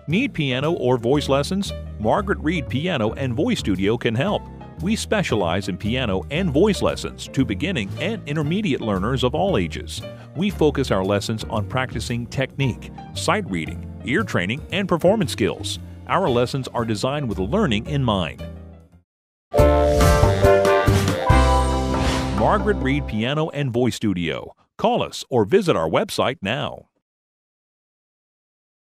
Need piano or voice lessons? Margaret Reid Piano and Voice Studio can help. We specialize in piano and voice lessons to beginning and intermediate learners of all ages. We focus our lessons on practicing technique, sight reading, ear training, and performance skills. Our lessons are designed with learning in mind. Margaret Reid Piano and Voice Studio. Call us or visit our website now.